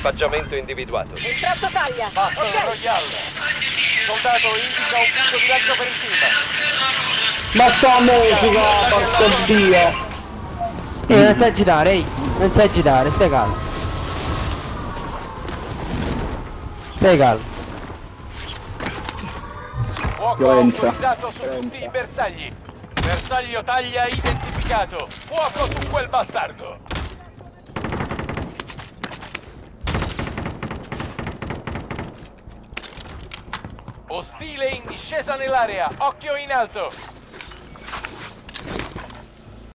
Equipaggiamento individuato. Il tratto taglia. Battle Ok. Royale. Soldato indica un punto di lancio per il team. Ma sta musica, porco dio! Non sai agitare, ehi! Non sai agitare, stai calmo. Stai calmo. Fuoco Violenza. autorizzato su tutti i bersagli. Bersaglio taglia identificato. Fuoco su quel bastardo. Ostile in discesa nell'area. Occhio in alto.